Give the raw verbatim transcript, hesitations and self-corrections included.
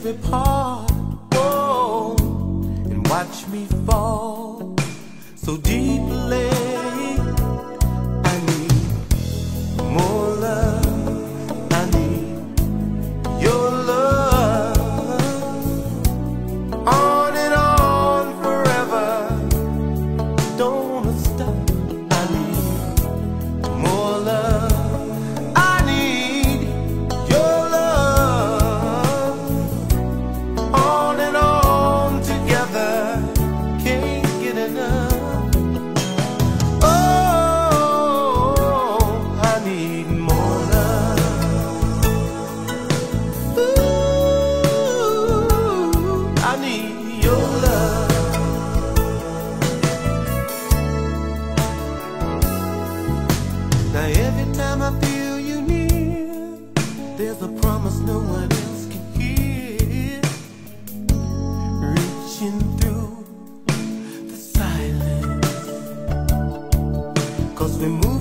every part, oh, and watch me fall so deeply. I need more love, I need your love, on and on forever, don't wanna stop. I need more love, every time I feel you near, there's a promise no one else can hear, reaching through the silence, 'cause we move